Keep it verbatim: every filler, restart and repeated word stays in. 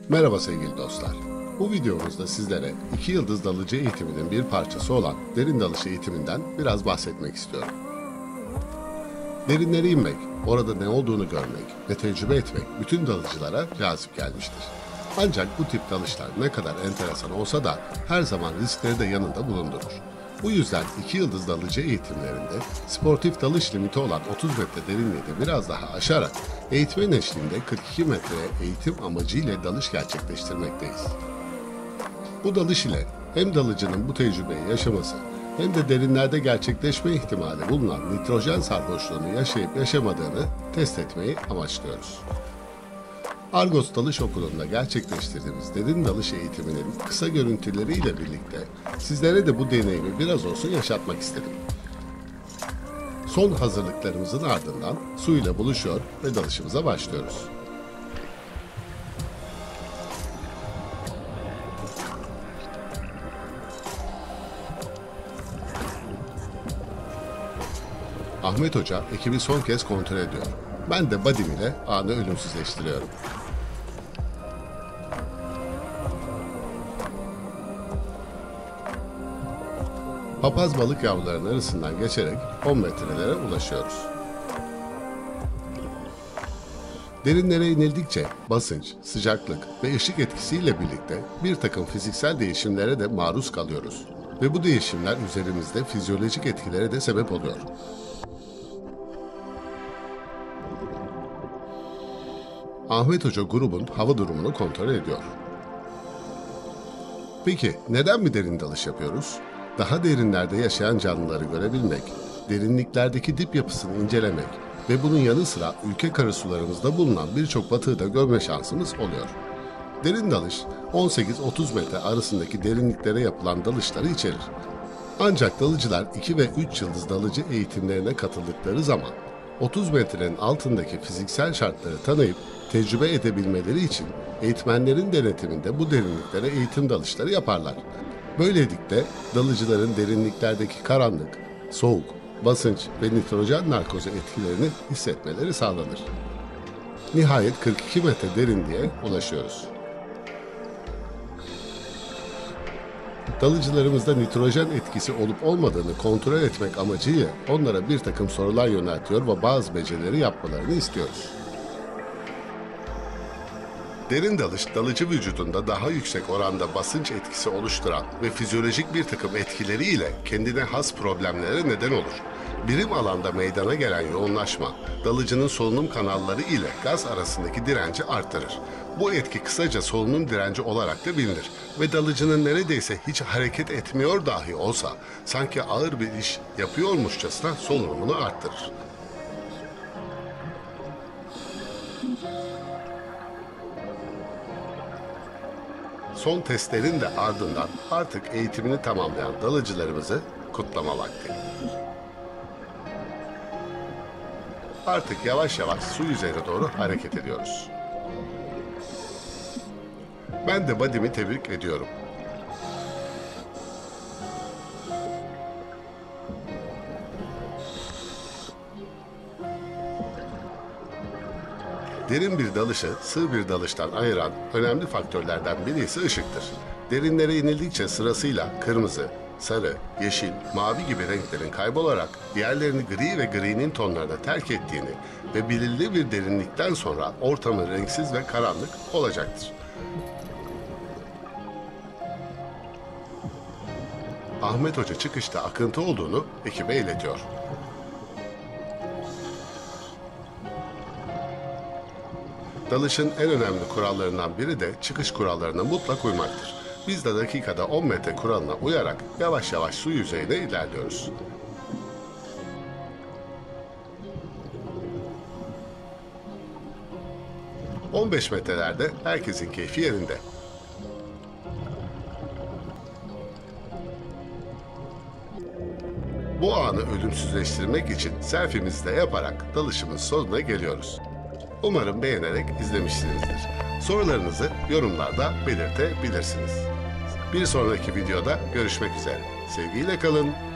Merhaba sevgili dostlar. Bu videomuzda sizlere iki yıldız dalıcı eğitiminin bir parçası olan derin dalış eğitiminden biraz bahsetmek istiyorum. Derinlere inmek, orada ne olduğunu görmek ve tecrübe etmek bütün dalıcılara cazip gelmiştir. Ancak bu tip dalışlar ne kadar enteresan olsa da her zaman riskleri de yanında bulundurur. Bu yüzden iki yıldız dalıcı eğitimlerinde sportif dalış limiti olan otuz metre derinliği de biraz daha aşarak eğitmen eşliğinde kırk iki metreye eğitim amacıyla dalış gerçekleştirmekteyiz. Bu dalış ile hem dalıcının bu tecrübeyi yaşaması hem de derinlerde gerçekleşme ihtimali bulunan nitrojen sarhoşluğunu yaşayıp yaşamadığını test etmeyi amaçlıyoruz. Argos Dalış Okulu'nda gerçekleştirdiğimiz derin dalış eğitiminin kısa görüntüleriyle birlikte sizlere de bu deneyimi biraz olsun yaşatmak istedim. Son hazırlıklarımızın ardından suyla buluşuyor ve dalışımıza başlıyoruz. Ahmet Hoca ekibi son kez kontrol ediyor. Ben de body'm ile anı ölümsüzleştiriyorum. Papaz balık yavrularının arasından geçerek on metrelere ulaşıyoruz. Derinlere inildikçe basınç, sıcaklık ve ışık etkisiyle birlikte bir takım fiziksel değişimlere de maruz kalıyoruz. Ve bu değişimler üzerimizde fizyolojik etkilere de sebep oluyor. Ahmet Hoca grubun hava durumunu kontrol ediyor. Peki neden mi derin dalış yapıyoruz? Daha derinlerde yaşayan canlıları görebilmek, derinliklerdeki dip yapısını incelemek ve bunun yanı sıra ülke karasularımızda bulunan birçok batığı da görme şansımız oluyor. Derin dalış on sekiz otuz metre arasındaki derinliklere yapılan dalışları içerir. Ancak dalıcılar iki ve üç yıldız dalıcı eğitimlerine katıldıkları zaman otuz metrenin altındaki fiziksel şartları tanıyıp tecrübe edebilmeleri için eğitmenlerin denetiminde bu derinliklere eğitim dalışları yaparlar. Böylelikle dalıcıların derinliklerdeki karanlık, soğuk, basınç ve nitrojen narkozu etkilerini hissetmeleri sağlanır. Nihayet kırk iki metre derinliğe ulaşıyoruz. Dalıcılarımızda nitrojen etkisi olup olmadığını kontrol etmek amacıyla onlara bir takım sorular yöneltiyor ve bazı becerileri yapmalarını istiyoruz. Derin dalış, dalıcı vücudunda daha yüksek oranda basınç etkisi oluşturan ve fizyolojik bir takım etkileriyle kendine has problemlere neden olur. Birim alanda meydana gelen yoğunlaşma, dalıcının solunum kanalları ile gaz arasındaki direnci artırır. Bu etki kısaca solunum direnci olarak da bilinir ve dalıcının neredeyse hiç hareket etmiyor dahi olsa, sanki ağır bir iş yapıyormuşçasına solunumunu arttırır. Son testlerin de ardından artık eğitimini tamamlayan dalıcılarımızı kutlama vakti. Artık yavaş yavaş su yüzeyine doğru hareket ediyoruz. Ben de body'mi tebrik ediyorum. Derin bir dalışı sığ bir dalıştan ayıran önemli faktörlerden biri ise ışıktır. Derinlere inildikçe sırasıyla kırmızı, sarı, yeşil, mavi gibi renklerin kaybolarak diğerlerini gri ve gri'nin tonlarına terk ettiğini ve belirli bir derinlikten sonra ortamın renksiz ve karanlık olacaktır. Ahmet Hoca çıkışta akıntı olduğunu ekibe iletiyor. Dalışın en önemli kurallarından biri de çıkış kurallarına mutlak uymaktır. Biz de dakikada on metre kuralına uyarak yavaş yavaş su yüzeyine ilerliyoruz. on beş metrelerde herkesin keyfi yerinde. Bu anı ölümsüzleştirmek için selfie'mizi de yaparak dalışımın sonuna geliyoruz. Umarım beğenerek izlemişsinizdir. Sorularınızı yorumlarda belirtebilirsiniz. Bir sonraki videoda görüşmek üzere. Sevgiyle kalın.